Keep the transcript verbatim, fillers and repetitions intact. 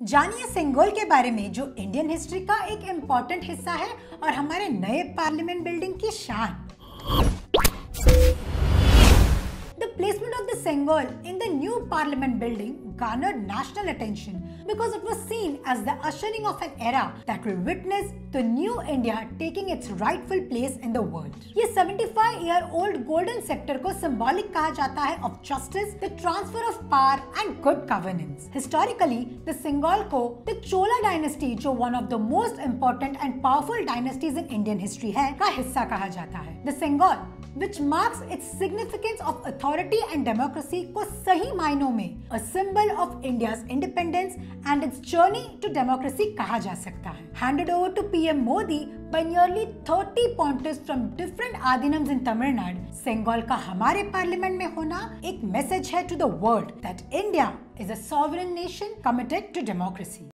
जानिए सेंगोल के बारे में, जो इंडियन हिस्ट्री का एक इम्पोर्टेंट हिस्सा है और हमारे नए पार्लियामेंट बिल्डिंग की शान। The placement of the Sengol in the new parliament building garnered national attention because it was seen as the ushering of an era that will witness the new India taking its rightful place in the world. ये seventy-five year old golden scepter को symbolic कहा जाता है of justice, the transfer of power and good governance. Historically, the Sengol को the Chola dynasty, जो one of the most important and powerful dynasties in Indian history है, का हिस्सा कहा जाता है. The Sengol, which marks its significance of authority and democracy, को सही मायनों में a symbol of India's independence and its journey to democracy कहा जा सकता है. Handed over to P M Modi by nearly thirty pointers from different Adinams in Tamil Nadu, Sengol का हमारे पार्लियामेंट में होना एक मैसेज है to the world that India is a sovereign nation committed to democracy.